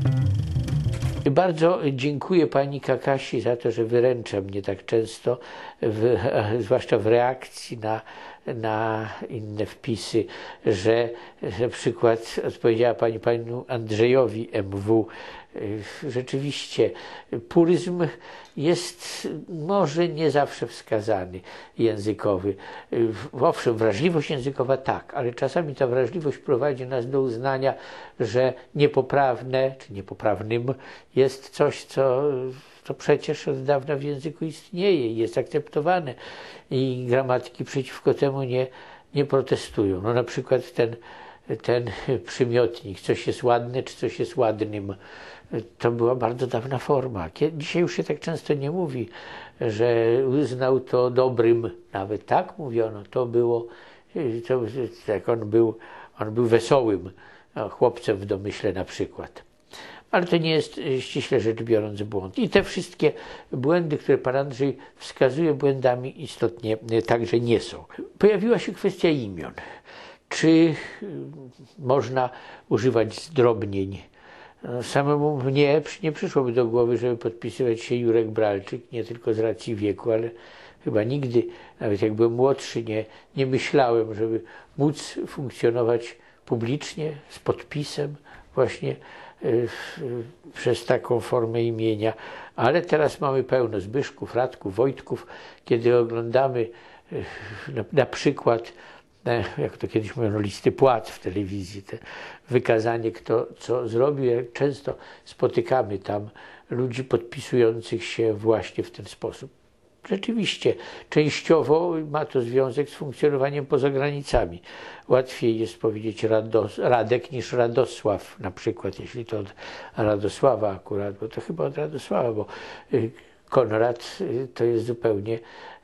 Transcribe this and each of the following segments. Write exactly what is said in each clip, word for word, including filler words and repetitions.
Bardzo dziękuję pani Kakasi za to, że wyręcza mnie tak często, w, zwłaszcza w reakcji na, na inne wpisy, że na przykład odpowiedziała pani panu Andrzejowi M W. Rzeczywiście puryzm jest może nie zawsze wskazany językowy. Owszem, wrażliwość językowa tak, ale czasami ta wrażliwość prowadzi nas do uznania, że niepoprawne czy niepoprawnym jest coś, co, co przecież od dawna w języku istnieje i jest akceptowane i gramatyki przeciwko temu nie, nie protestują. No na przykład ten, ten przymiotnik, coś jest ładne czy coś jest ładnym. To była bardzo dawna forma. Dzisiaj już się tak często nie mówi, że uznał to dobrym. Nawet tak mówiono. To było, to, tak on był, on był wesołym chłopcem w domyśle na przykład. Ale to nie jest ściśle rzecz biorąc błąd. I te wszystkie błędy, które pan Andrzej wskazuje, błędami istotnie także nie są. Pojawiła się kwestia imion. Czy można używać zdrobnień? Samemu mnie nie przyszłoby do głowy, żeby podpisywać się Jurek Bralczyk, nie tylko z racji wieku, ale chyba nigdy, nawet jak byłem młodszy, nie, nie myślałem, żeby móc funkcjonować publicznie z podpisem właśnie y, y, przez taką formę imienia. Ale teraz mamy pełno Zbyszków, Radków, Wojtków, kiedy oglądamy y, na, na przykład, jak to kiedyś mówiono, listy płac w telewizji, te wykazanie, kto co zrobił. Jak często spotykamy tam ludzi podpisujących się właśnie w ten sposób. Rzeczywiście, częściowo ma to związek z funkcjonowaniem poza granicami. Łatwiej jest powiedzieć Rados, Radek niż Radosław, na przykład, jeśli to od Radosława akurat, bo to chyba od Radosława, bo Konrad to jest zupełnie,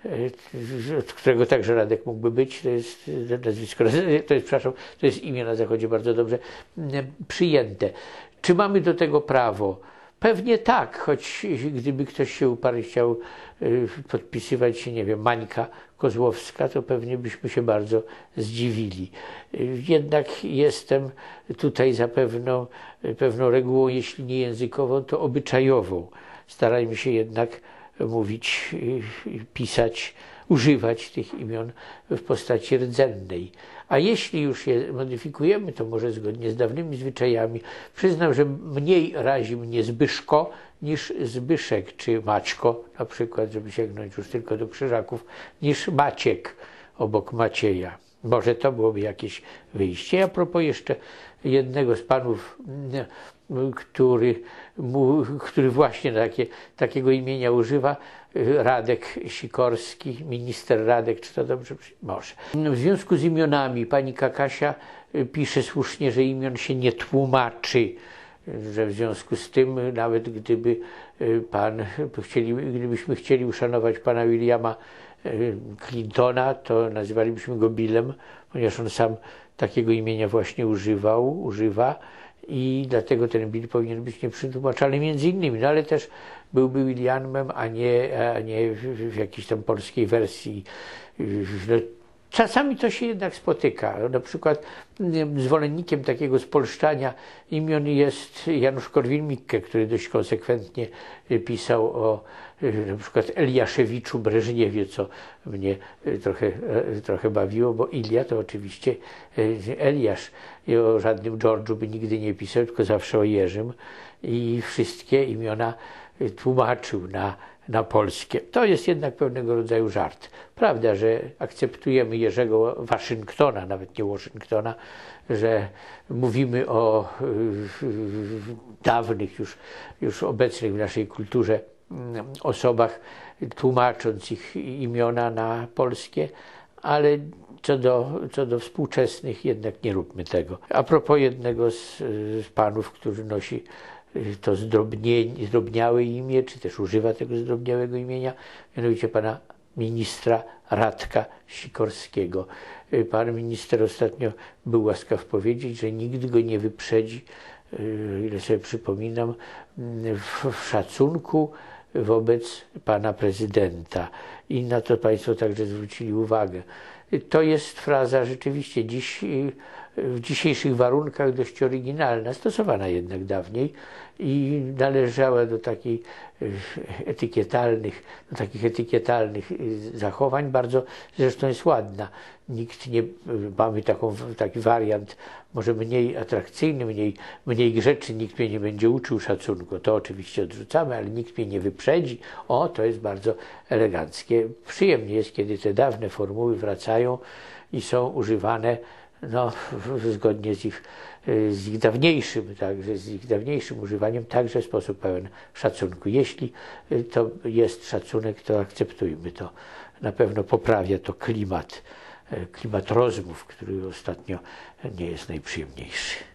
od którego także Radek mógłby być, to jest nazwisko, to jest, przepraszam, to jest imię na Zachodzie bardzo dobrze przyjęte. Czy mamy do tego prawo? Pewnie tak, choć gdyby ktoś się uparł i chciał podpisywać się, nie wiem, Mańka Kozłowska, to pewnie byśmy się bardzo zdziwili. Jednak jestem tutaj za pewną, pewną regułą, jeśli nie językową, to obyczajową. Starajmy się jednak mówić, pisać, używać tych imion w postaci rdzennej. A jeśli już je modyfikujemy, to może zgodnie z dawnymi zwyczajami. Przyznam, że mniej razi mnie Zbyszko niż Zbyszek, czy Maćko, na przykład, żeby sięgnąć już tylko do Krzyżaków, niż Maciek obok Macieja. Może to byłoby jakieś wyjście. A propos jeszcze jednego z panów, który, mu, który właśnie takie, takiego imienia używa, Radek Sikorski, minister Radek, czy to dobrze? Może. W związku z imionami pani Kakasia pisze słusznie, że imion się nie tłumaczy, że w związku z tym, nawet gdyby pan chcieli, gdybyśmy chcieli uszanować pana Williama Clintona, to nazywalibyśmy go Billem, ponieważ on sam takiego imienia właśnie używał, używa i dlatego ten Bill powinien być nieprzetłumaczalny między innymi, no ale też byłby Williamem, a nie, a nie w, w jakiejś tam polskiej wersji. No, czasami to się jednak spotyka. Na przykład zwolennikiem takiego spolszczania imion jest Janusz Korwin-Mikke, który dość konsekwentnie pisał o na przykład Eliaszewiczu Breżniewie, co mnie trochę, trochę bawiło, bo Ilia to oczywiście Eliasz. I o żadnym George'u by nigdy nie pisał, tylko zawsze o Jerzym. I wszystkie imiona tłumaczył na, na polskie. To jest jednak pewnego rodzaju żart. Prawda, że akceptujemy Jerzego Waszyngtona, nawet nie Washingtona, że mówimy o y, y, dawnych, już, już obecnych w naszej kulturze y, osobach, tłumacząc ich imiona na polskie, ale co do, co do współczesnych jednak nie róbmy tego. A propos jednego z, z panów, który nosi to zdrobnie, zdrobniałe imię, czy też używa tego zdrobniałego imienia, mianowicie pana ministra Radka Sikorskiego. Pan minister ostatnio był łaskaw powiedzieć, że nikt go nie wyprzedzi, ile sobie przypominam, w, w szacunku wobec pana prezydenta. I na to państwo także zwrócili uwagę. To jest fraza rzeczywiście dziś w dzisiejszych warunkach dość oryginalna, stosowana jednak dawniej i należała do takich etykietalnych, do takich etykietalnych zachowań. Bardzo zresztą jest ładna. Nikt nie, mamy taką, taki wariant może mniej atrakcyjny, mniej, mniej grzeczny, nikt mnie nie będzie uczył szacunku. To oczywiście odrzucamy, ale nikt mnie nie wyprzedzi. O, to jest bardzo eleganckie. Przyjemnie jest, kiedy te dawne formuły wracają i są używane no, zgodnie z ich, z ich dawniejszym, także z ich dawniejszym używaniem, także w sposób pełen szacunku. Jeśli to jest szacunek, to akceptujmy to. Na pewno poprawia to klimat, klimat rozmów, który ostatnio nie jest najprzyjemniejszy.